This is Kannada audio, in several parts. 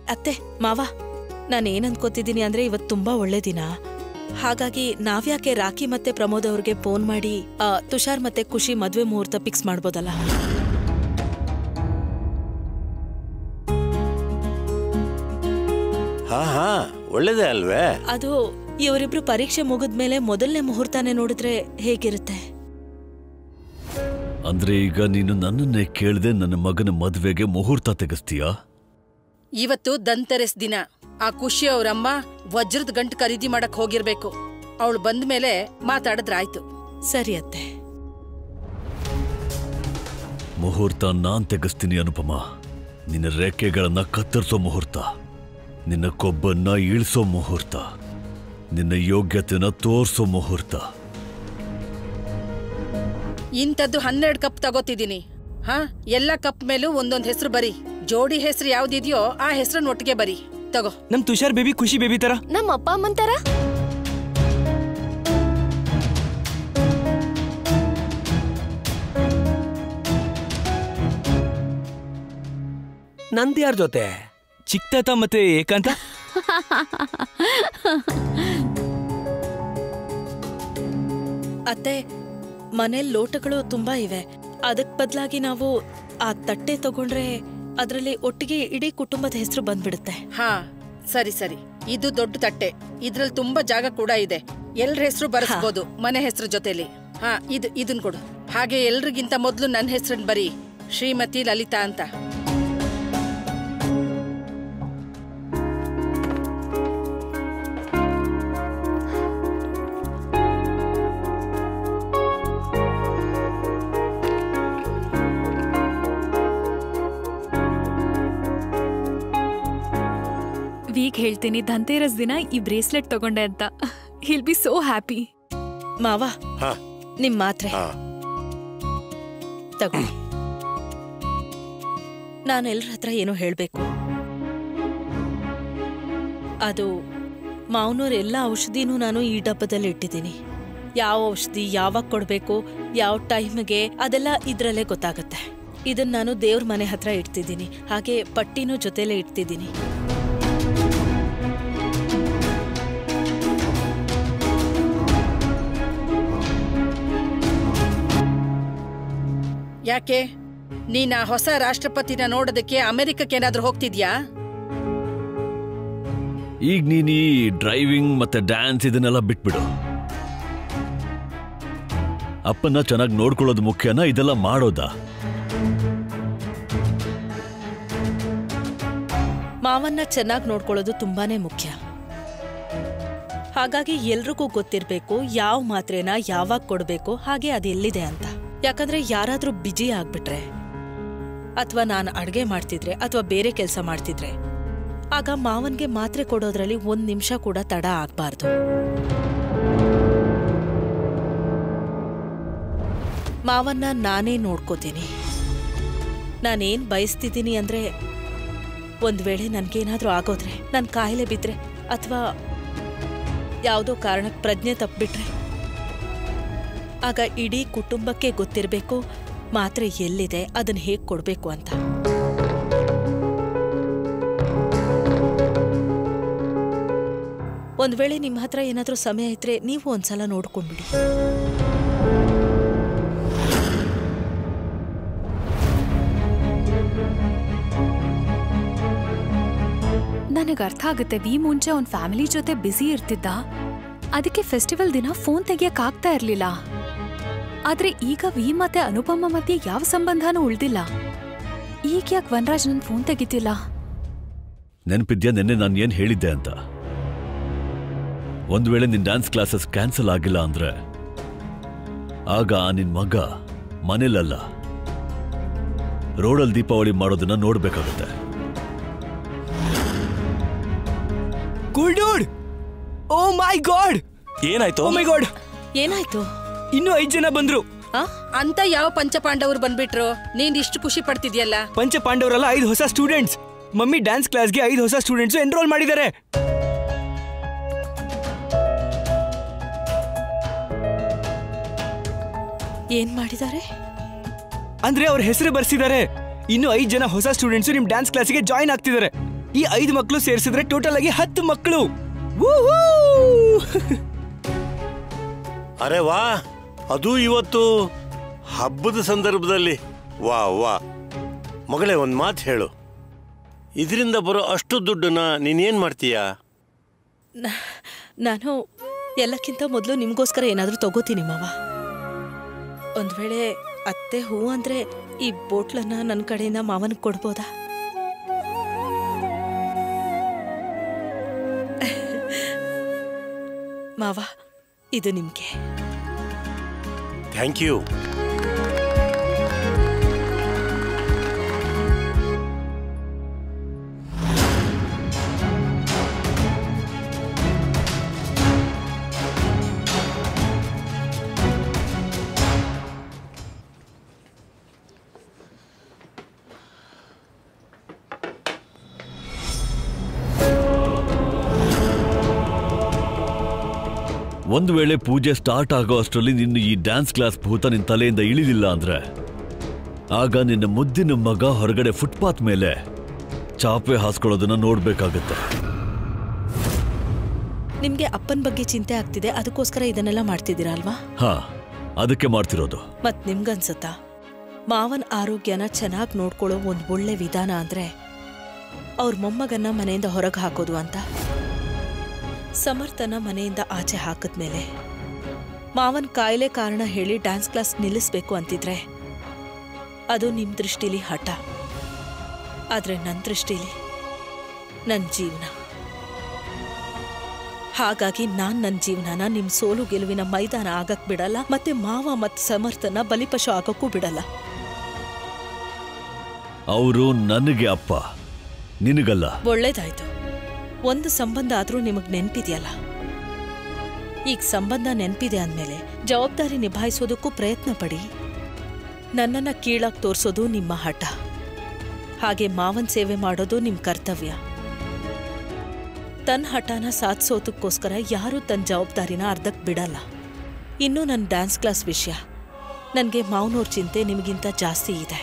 ಅತ್ತೆ ಮಾವ, ನಾನೇನ್ ಅನ್ಕೋತಿದ್ದೀನಿ ಅಂದ್ರೆ ಇವತ್ತು ತುಂಬಾ ಒಳ್ಳೆ ದಿನ. ಹಾಗಾಗಿ ನಾವ್ಯಾಕೆ ರಾಖಿ ಮತ್ತೆ ಪ್ರಮೋದ್ ಅವ್ರಿಗೆ ಫೋನ್ ಮಾಡಿ ತುಷಾರ್ ಮತ್ತೆ ಖುಷಿ ಮದ್ವೆ ಮುಹೂರ್ತ ಫಿಕ್ಸ್ ಮಾಡ್ಬೋದಲ್ಲ? ಹಾ ಒಳ್ಳೇದೇ ಅಲ್ವೇ? ಅದು ಇವರಿಬ್ರು ಪರೀಕ್ಷೆ ಮುಗಿದ್ಮೇಲೆ ಮೊದಲನೇ ಮುಹೂರ್ತನೇ ನೋಡಿದ್ರೆ ಹೇಗಿರುತ್ತೆ? ಅಂದ್ರೆ ಈಗ ನೀನು ನನ್ನನ್ನೇ ಕೇಳದೆ ನನ್ನ ಮಗನ ಮದ್ವೆಗೆ ಮುಹೂರ್ತ ತೆಗೆಸ್ತೀಯಾ? ಇವತ್ತು ದಂತೆರೆಸ್ ದಿನ. ಆ ಖುಷಿ ಅವ್ರಮ್ಮ ವಜ್ರದ ಗಂಟು ಖರೀದಿ ಮಾಡಕ್ ಹೋಗಿರ್ಬೇಕು. ಅವಳು ಬಂದ ಮೇಲೆ ಮಾತಾಡಿದ್ರಾಯ್ತು. ಸರಿ ಅತ್ತೆ. ಮುಹೂರ್ತ ನಾನ್ ತೆಗೆಸ್ತೀನಿ ಅನುಪಮ. ನಿನ್ನ ರೆಕ್ಕೆಗಳನ್ನ ಕತ್ತರಿಸೋ ಮುಹೂರ್ತ, ನಿನ್ನ ಕೊಬ್ಬನ್ನ ಇಳಿಸೋ ಮುಹೂರ್ತ, ನಿನ್ನ ಯೋಗ್ಯತೆನ ತೋರ್ಸೋ ಮುಹೂರ್ತ. ಇಂಥದ್ದು 12 ಕಪ್ ತಗೋತಿದ್ದೀನಿ. ಎಲ್ಲ ಕಪ್ ಮೇಲೂ ಒಂದೊಂದ್ ಹೆಸರು ಬರಿ. ಜೋಡಿ ಹೆಸರು ಯಾವ್ದಿದ್ಯೋ ಆ ಹೆಸರನ್ನ ಒಟ್ಟಿಗೆ ಬರಿ. ತಗೋ. ನಮ್ ತುಷಾರ್ ಬೇಬಿ ಖುಷಿ ಬೇಬಿ ತರ, ನಮ್ಮ ಅಪ್ಪ ಅಮ್ಮನ್ ತರ. ನಂದ್ ಯಾರ ಜೊತೆ? ಚಿಕ್ತಾತ ಮತ್ತೆ ಏಕಾಂತ. ಅತ್ತೆ, ಮನೇಲಿ ಲೋಟಗಳು ತುಂಬಾ ಇವೆ. ಅದಕ್ ಬದಲಾಗಿ ನಾವು ಆ ತಟ್ಟೆ ತಗೊಂಡ್ರೆ ಅದ್ರಲ್ಲಿ ಒಟ್ಟಿಗೆ ಇಡೀ ಕುಟುಂಬದ ಹೆಸರು ಬಂದ್ಬಿಡುತ್ತೆ. ಸರಿ ಸರಿ. ಇದು ದೊಡ್ಡ ತಟ್ಟೆ, ಇದ್ರಲ್ಲಿ ತುಂಬಾ ಜಾಗ ಕೂಡ ಇದೆ. ಎಲ್ರ ಹೆಸರು ಬರೆಸ್ಬೋದು ಮನೆ ಹೆಸರು ಜೊತೆಲಿ. ಇದನ್ ಕೊಡು. ಹಾಗೆ ಎಲ್ರಿಗಿಂತ ಮೊದ್ಲು ನನ್ನ ಹೆಸರನ್ನ ಬರಿ, ಶ್ರೀಮತಿ ಲಲಿತಾ ಅಂತ. ವೀಕ್ ಹೇಳ್ತೀನಿ ಧನ್ತೆರಸ್ ದಿನ ಈ ಬ್ರೇಸ್ಲೆಟ್ ತಗೊಂಡೆ ಅಂತ. He'll be so happy. ಮಾವ, ನಿಮ್ ಮಾತ್ರೆ ತಗೋ. ನಾನು ಎಲ್ರ ಹತ್ರ ಏನೋ ಹೇಳ್ಬೇಕು. ಅದು ಮಾವನವ್ರ ಎಲ್ಲ ಔಷಧಿನೂ ನಾನು ಈ ಡಬ್ಬದಲ್ಲಿ ಇಟ್ಟಿದ್ದೀನಿ. ಯಾವ ಔಷಧಿ ಯಾವಾಗ ಕೊಡ್ಬೇಕು, ಯಾವ ಟೈಮ್ಗೆ, ಅದೆಲ್ಲ ಇದ್ರಲ್ಲೇ ಗೊತ್ತಾಗತ್ತೆ. ಇದನ್ನ ನಾನು ದೇವ್ರ ಮನೆ ಹತ್ರ ಇಡ್ತಿದ್ದೀನಿ. ಹಾಗೆ ಪಟ್ಟಿನೂ ಜೊತೆಲೇ ಇಡ್ತಿದ್ದೀನಿ. ಯಾಕೆ ನೀನ್ ಆ ಹೊಸ ರಾಷ್ಟ್ರಪತಿನ ನೋಡೋದಕ್ಕೆ ಅಮೆರಿಕಕ್ಕೆ ಏನಾದ್ರೂ ಹೋಗ್ತಿದ್ಯಾ? ಈಗ ನೀನ್ ಈ ಡ್ರೈವಿಂಗ್ ಮತ್ತೆ ಡ್ಯಾನ್ಸ್ ಇದನ್ನೆಲ್ಲ ಬಿಟ್ಬಿಡು. ಅಪ್ಪನ್ನ ಚೆನ್ನಾಗಿ ನೋಡ್ಕೊಳ್ಳೋದು ಮುಖ್ಯನಾ, ಇದೆಲ್ಲ ಮಾಡೋದಾ? ಮಾವನ್ನ ಚೆನ್ನಾಗಿ ನೋಡ್ಕೊಳ್ಳೋದು ತುಂಬಾನೇ ಮುಖ್ಯ. ಹಾಗಾಗಿ ಎಲ್ರಿಗೂ ಗೊತ್ತಿರ್ಬೇಕು ಯಾವ ಮಾತ್ರೆನ ಯಾವಾಗ ಕೊಡ್ಬೇಕು, ಹಾಗೆ ಅದೆಲ್ಲಿದೆ ಅಂತ. ಯಾಕಂದ್ರೆ ಯಾರಾದ್ರೂ ಬಿಜಿ ಆಗ್ಬಿಟ್ರೆ, ಅಥವಾ ನಾನು ಅಡ್ಗೆ ಮಾಡ್ತಿದ್ರೆ ಅಥವಾ ಬೇರೆ ಕೆಲಸ ಮಾಡ್ತಿದ್ರೆ, ಆಗ ಮಾವನ್ಗೆ ಮಾತ್ರೆ ಕೊಡೋದ್ರಲ್ಲಿ 1 ನಿಮಿಷ ಕೂಡ ತಡ ಆಗ್ಬಾರ್ದು. ಮಾವನ್ನ ನಾನೇ ನೋಡ್ಕೋತೀನಿ. ನಾನೇನ್ ಬಯಸ್ತಿದ್ದೀನಿ ಅಂದ್ರೆ, ಒಂದ್ ವೇಳೆ ನನ್ಗೇನಾದ್ರೂ ಆಗೋದ್ರೆ, ನನ್ ಕಾಯಿಲೆ ಬಿದ್ರೆ, ಅಥವಾ ಯಾವುದೋ ಕಾರಣಕ್ಕೆ ಪ್ರಜ್ಞೆ ತಪ್ಪಿಬಿಟ್ರೆ, ಆಗ ಇಡೀ ಕುಟುಂಬಕ್ಕೆ ಗೊತ್ತಿರಬೇಕು ಮಾತ್ರೆ ಎಲ್ಲಿದೆ, ಅದನ್ನ ಹೇಗೆ ಕೊಡಬೇಕು ಅಂತ. ಒಂದ್ ವೇಳೆ ನಿಮ್ಮ ಹತ್ರ ಏನಾದ್ರೂ ಸಮಯ ಇದ್ರೆ ನೀವು ಒಂದ್ಸಲ ನೋಡ್ಕೊಂಡ್ಬಿಡಿ. ನನಗೆ ಅರ್ಥ ಆಗುತ್ತೆ. ವಿ ಮುಂಚೆ ಅವ್ನ ಫ್ಯಾಮಿಲಿ ಜೊತೆ ಬ್ಯುಸಿ ಇರ್ತಿದ್ದ, ಅದಕ್ಕೆ ಫೆಸ್ಟಿವಲ್ ದಿನ ಫೋನ್ ತೆಗಿಯಕ್ ಆಗ್ತಾ ಇರ್ಲಿಲ್ಲ. ಆದ್ರೆ ಈಗ ವಿ ಮತ್ತೆ ಅನುಪಮ ಮಧ್ಯೆ ಯಾವ ಸಂಬಂಧನೂ ಉಳ್ದಿಲ್ಲ. ಈಗ ಯಾಕೆ ವನರಾಜ್ ನನ್ ಫೋನ್ ತೆಗಿತಿಲ್ಲ? ನೆನಪಿದ್ಯಾ ನೆನ್ನೆ ನಾನು ಏನ್ ಹೇಳಿದ್ದೆ ಅಂತ? ಒಂದ್ ವೇಳೆ ನಿನ್ ಡ್ಯಾನ್ಸ್ ಕ್ಲಾಸಸ್ ಕ್ಯಾನ್ಸಲ್ ಆಗಿಲ್ಲ ಅಂದ್ರೆ ಆಗ ನಿನ್ ಮಗ ಮನೇಲಲ್ಲ, ರೋಡಲ್ಲಿ ದೀಪಾವಳಿ ಮಾಡೋದನ್ನ ನೋಡ್ಬೇಕಾಗುತ್ತೆ. ಓ ಮೈ ಗಾಡ್! ಏನಾಯ್ತು? Oh my god! ಏನಾಯ್ತು? ಇನ್ನೂ 5 ಜನ ಬಂದ್ರು ಅಂತ. ಯಾವ ಪಂಚಪಾಂಡವರು ಬಂದ್ಬಿಟ್ರು? ನೀನ್ ಇಷ್ಟು ಖುಷಿ ಪಡ್ತಿದ್ಯಲ್ಲ? ಪಂಚಪಾಂಡವರಲ್ಲ, 5 ಹೊಸ ಸ್ಟೂಡೆಂಟ್ಸ್. ಮಮ್ಮಿ ಡ್ಯಾನ್ಸ್ ಕ್ಲಾಸ್ಗೆ 5 ಹೊಸ ಸ್ಟೂಡೆಂಟ್ಸ್ ಎನ್ರೋಲ್ ಮಾಡಿದ್ದಾರೆ. ಏನ್ ಮಾಡಿದ್ದಾರೆ ಅಂದ್ರೆ ಅವ್ರ ಹೆಸರು ಬರ್ಸಿದ್ದಾರೆ. ಇನ್ನು 5 ಜನ ಹೊಸ ಸ್ಟೂಡೆಂಟ್ಸ್ ನಿಮ್ ಡ್ಯಾನ್ಸ್ ಕ್ಲಾಸಿಗೆ ಜಾಯಿನ್ ಆಗ್ತಿದ್ದಾರೆ. ಈ 5 ಮಕ್ಕಳು ಸೇರಿಸಿದ್ರೆ ಟೋಟಲ್ ಆಗಿ 10 ಮಕ್ಕಳು. ಅರೆ ವಾ, ಅದು ಇವತ್ತು ಹಬ್ಬದ ಸಂದರ್ಭದಲ್ಲಿ. ವಾ ವಾ ಮಗಳೇ, ಒಂದು ಮಾತು ಹೇಳು, ಇದರಿಂದ ಬರೋ ಅಷ್ಟು ದುಡ್ಡನ್ನ ನೀನೇನ್ ಮಾಡ್ತೀಯಾ? ನಾನು ಎಲ್ಲಕ್ಕಿಂತ ಮೊದಲು ನಿಮ್ಗೋಸ್ಕರ ಏನಾದರೂ ತಗೋತೀನಿ ಮಾವ. ಒಂದ್ ವೇಳೆ ಅತ್ತೆ ಹೂ ಅಂದ್ರೆ ಈ ಬೋಟ್ಲನ್ನ ನನ್ನ ಕಡೆಯಿಂದ ಮಾವನಿಗೆ ಕೊಡ್ಬೋದಾ? ಮಾವ, ಇದು ನಿಮ್ಗೆ. Thank you. ಒಂದು ವೇಳೆ ಪೂಜೆ ಸ್ಟಾರ್ಟ್ ಆಗೋ ಅಷ್ಟರಲ್ಲಿ ನಿನ್ನ ಈ ಡ್ಯಾನ್ಸ್ ಕ್ಲಾಸ್ ಭೂತ ನಿನ್ನ ತಲೆಯಿಂದ ಇಳಿಲಿಲ್ಲ ಅಂದ್ರೆ ಆಗ ನಿನ್ನ ಮುದ್ದಿನ ಮಗ ಹೊರಗಡೆ ಫುಟ್ಪಾತ್ ಮೇಲೆ ಚಾಪೆ ಹಾಸ್ಕೊಳ್ಳೋದನ್ನ ನೋಡ್ಬೇಕಾಗತ್ತೆ. ನಿಮ್ಗೆ ಅಪ್ಪನ ಬಗ್ಗೆ ಚಿಂತೆ ಆಗ್ತಿದೆ, ಅದಕ್ಕೋಸ್ಕರ ಇದನ್ನೆಲ್ಲ ಮಾಡ್ತಿದ್ದೀರಾ ಅಲ್ವಾ? ಹಾ, ಅದಕ್ಕೆ ಮಾಡ್ತಿರೋದು. ಮತ್ ನಿಮ್ಗನ್ಸತ್ತಾ ಮಾವನ್ ಆರೋಗ್ಯನ ಚೆನ್ನಾಗಿ ನೋಡ್ಕೊಳ್ಳೋ ಒಂದ್ ಒಳ್ಳೆ ವಿಧಾನ ಅಂದ್ರೆ ಅವ್ರ ಮೊಮ್ಮಗನ್ನ ಮನೆಯಿಂದ ಹೊರಗೆ ಹಾಕೋದು ಅಂತ? ಸಮರ್ಥನ ಮನೆಯಿಂದ ಆಚೆ ಹಾಕಿದ್ಮೇಲೆ ಮಾವನ್ ಕಾಯಿಲೆ ಕಾರಣ ಹೇಳಿ ಡ್ಯಾನ್ಸ್ ಕ್ಲಾಸ್ ನಿಲ್ಲಿಸ್ಬೇಕು ಅಂತಿದ್ರೆ ಅದು ನಿಮ್ ದೃಷ್ಟಿಲಿ ಹಠ, ಆದ್ರೆ ನನ್ನ ದೃಷ್ಟಿಲಿ ನನ್ನ ಜೀವನ. ಹಾಗಾಗಿ ನಾನ್ ನನ್ನ ಜೀವನನ ನಿಮ್ ಸೋಲು ಗೆಲುವಿನ ಮೈದಾನ ಆಗಕ್ ಬಿಡಲ್ಲ, ಮತ್ತೆ ಮಾವ ಮತ್ತು ಸಮರ್ಥನ ಬಲಿಪಶು ಆಗಕ್ಕೂ ಬಿಡಲ್ಲ. ಅವರು ನನಗೆ ಅಪ್ಪ, ನಿನಗಲ್ಲ. ಒಳ್ಳೇದಾಯ್ತು, ಒಂದು ಸಂಬಂಧ ಆದ್ರೂ ನಿಮಗ್ ನೆನ್ಪಿದೆಯಲ್ಲ. ಈಗ ಸಂಬಂಧ ನೆನ್ಪಿದೆ ಅಂದ್ಮೇಲೆ ಜವಾಬ್ದಾರಿ ನಿಭಾಯಿಸೋದಕ್ಕೂ ಪ್ರಯತ್ನ ಪಡಿ. ನನ್ನನ್ನ ಕೀಳಾಗಿ ತೋರ್ಸೋದು ನಿಮ್ಮ ಹಠ, ಹಾಗೆ ಮಾವನ್ ಸೇವೆ ಮಾಡೋದು ನಿಮ್ ಕರ್ತವ್ಯ. ತನ್ನ ಹಠನ ಸಾಧಿಸೋದಕ್ಕೋಸ್ಕರ ಯಾರೂ ತನ್ನ ಜವಾಬ್ದಾರಿನ ಅರ್ಧಕ್ಕೆ ಬಿಡಲ್ಲ. ಇನ್ನೂ ನನ್ನ ಡ್ಯಾನ್ಸ್ ಕ್ಲಾಸ್ ವಿಷಯ, ನನಗೆ ಮಾವನವ್ರ ಚಿಂತೆ ನಿಮಗಿಂತ ಜಾಸ್ತಿ ಇದೆ.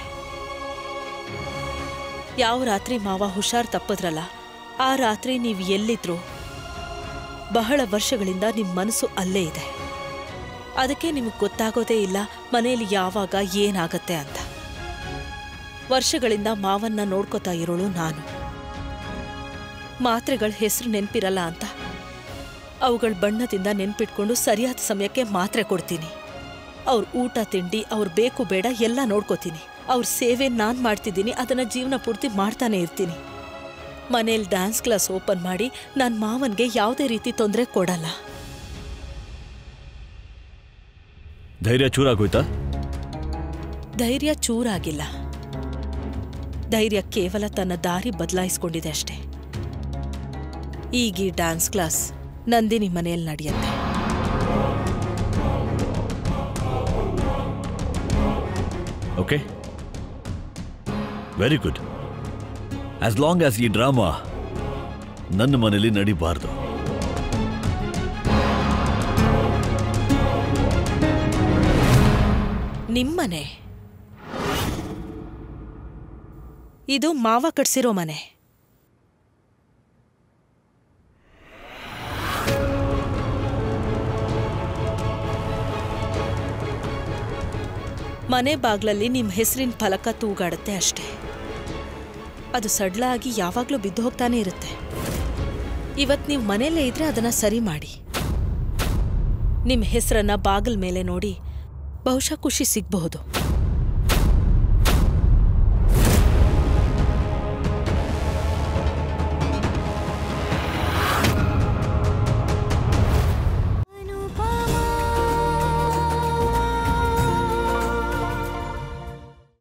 ಯಾವ ರಾತ್ರಿ ಮಾವ ಹುಷಾರ್ ತಪ್ಪದ್ರಲ್ಲ, ಆ ರಾತ್ರಿ ನೀವು ಎಲ್ಲಿದ್ರು ಬಹಳ ವರ್ಷಗಳಿಂದ ನಿಮ್ಮ ಮನಸ್ಸು ಅಲ್ಲೇ ಇದೆ. ಅದಕ್ಕೆ ನಿಮಗೆ ಗೊತ್ತಾಗೋದೇ ಇಲ್ಲ ಮನೆಯಲ್ಲಿ ಯಾವಾಗ ಏನಾಗತ್ತೆ ಅಂತ. ವರ್ಷಗಳಿಂದ ಮಾವನ್ನ ನೋಡ್ಕೋತಾ ಇರೋಳು ನಾನು. ಮಾತ್ರೆಗಳ ಹೆಸರು ನೆನ್ಪಿರಲ್ಲ ಅಂತ ಅವುಗಳ ಬಣ್ಣದಿಂದ ನೆನ್ಪಿಟ್ಕೊಂಡು ಸರಿಯಾದ ಸಮಯಕ್ಕೆ ಮಾತ್ರೆ ಕೊಡ್ತೀನಿ. ಅವ್ರ ಊಟ ತಿಂಡಿ, ಅವ್ರ ಬೇಕು ಬೇಡ ಎಲ್ಲ ನೋಡ್ಕೋತೀನಿ. ಅವ್ರ ಸೇವೆ ನಾನು ಮಾಡ್ತಿದ್ದೀನಿ, ಅದನ್ನ ಜೀವನ ಪೂರ್ತಿ ಮಾಡ್ತಾನೆ ಇರ್ತೀನಿ. ಮನೇಲಿ ಡ್ಯಾನ್ಸ್ ಕ್ಲಾಸ್ ಓಪನ್ ಮಾಡಿ ನನ್ನ ಮಾವನ್ಗೆ ಯಾವುದೇ ರೀತಿ ತೊಂದರೆ ಕೊಡಲ್ಲ. ಧೈರ್ಯ ಚೂರಾಗೋಯ್ತಾ? ಧೈರ್ಯ ಚೂರಾಗಿಲ್ಲ, ಧೈರ್ಯ ಕೇವಲ ತನ್ನ ದಾರಿ ಬದಲಾಯಿಸ್ಕೊಂಡಿದೆ ಅಷ್ಟೇ. ಈಗ ಈ ಡ್ಯಾನ್ಸ್ ಕ್ಲಾಸ್ ನಂದಿನಿ ಮನೆಯಲ್ಲಿ ನಡೆಯುತ್ತೆ. Okay, very good. As long as ಈ ಡ್ರಾಮಾ ನನ್ನ ಮನೆಯಲ್ಲಿ ನಡಿಬಾರ್ದು. ನಿಮ್ಮನೆ? ಇದು ಮಾವ ಕಟ್ಸಿರೋ ಮನೆ. ಮನೆ ಬಾಗ್ಲಲ್ಲಿ ನಿಮ್ಮ ಹೆಸರಿನ ಫಲಕ ತೂಗಾಡುತ್ತೆ ಅಷ್ಟೇ. ಅದು ಸಡ್ಲ ಆಗಿ ಯಾವಾಗಲೂ ಬಿದ್ದು ಹೋಗ್ತಾನೆ ಇರುತ್ತೆ. ಇವತ್ತು ನೀವು ಮನೆಯಲ್ಲೇ ಇದ್ರೆ ಅದನ್ನ ಸರಿ ಮಾಡಿ. ನಿಮ್ಮ ಹೆಸರನ್ನ ಬಾಗಿಲ ಮೇಲೆ ನೋಡಿ ಬಹುಶಃ ಖುಷಿ ಸಿಗಬಹುದು.